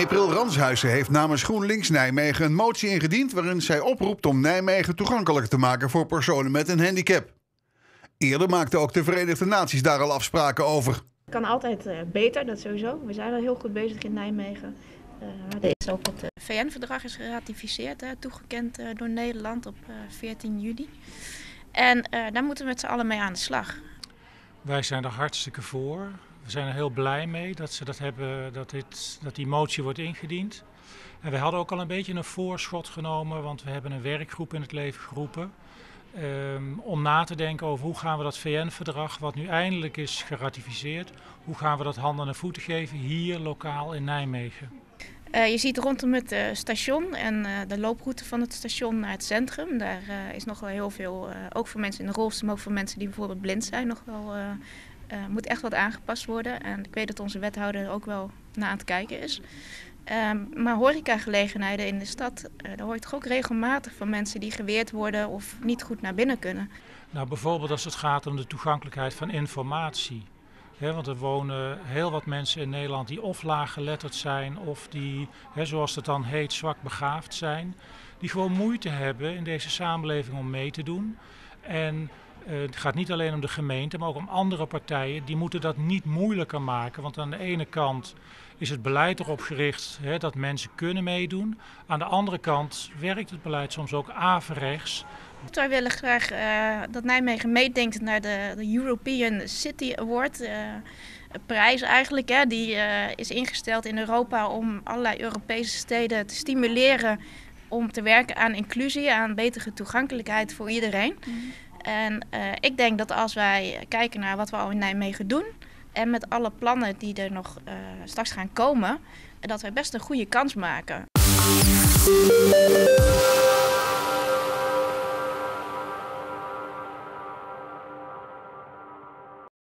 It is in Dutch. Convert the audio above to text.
April Ranshuizen heeft namens GroenLinks Nijmegen een motie ingediend waarin zij oproept om Nijmegen toegankelijk te maken voor personen met een handicap. Eerder maakten ook de Verenigde Naties daar al afspraken over. Het kan altijd beter, dat sowieso. We zijn al heel goed bezig in Nijmegen. Er is ook het VN-verdrag is geratificeerd, toegekend door Nederland op 14 juli. En daar moeten we met z'n allen mee aan de slag. Wij zijn er hartstikke voor. We zijn er heel blij mee dat ze dat hebben, dat die motie wordt ingediend. En we hadden ook al een beetje een voorschot genomen, want we hebben een werkgroep in het leven geroepen. Om na te denken over hoe gaan we dat VN-verdrag, wat nu eindelijk is geratificeerd, hoe gaan we dat handen en voeten geven hier lokaal in Nijmegen. Je ziet rondom het station en de looproute van het station naar het centrum. Daar is nog wel heel veel, ook voor mensen in de rolstoel, maar ook voor mensen die bijvoorbeeld blind zijn, nog wel moet echt wat aangepast worden. En ik weet dat onze wethouder er ook wel naar aan het kijken is. Maar horecagelegenheden in de stad, daar hoor je toch ook regelmatig van mensen die geweerd worden of niet goed naar binnen kunnen. Nou, bijvoorbeeld als het gaat om de toegankelijkheid van informatie. Want er wonen heel wat mensen in Nederland die of laaggeletterd zijn of die, zoals het dan heet, zwak begaafd zijn. Die gewoon moeite hebben in deze samenleving om mee te doen. En het gaat niet alleen om de gemeente, maar ook om andere partijen. Die moeten dat niet moeilijker maken. Want aan de ene kant is het beleid erop gericht dat mensen kunnen meedoen. Aan de andere kant werkt het beleid soms ook averechts. Wij willen graag dat Nijmegen meedenkt naar de European City Award. Een prijs eigenlijk, die is ingesteld in Europa om allerlei Europese steden te stimuleren om te werken aan inclusie, aan betere toegankelijkheid voor iedereen. En ik denk dat als wij kijken naar wat we al in Nijmegen doen en met alle plannen die er nog straks gaan komen, dat wij best een goede kans maken.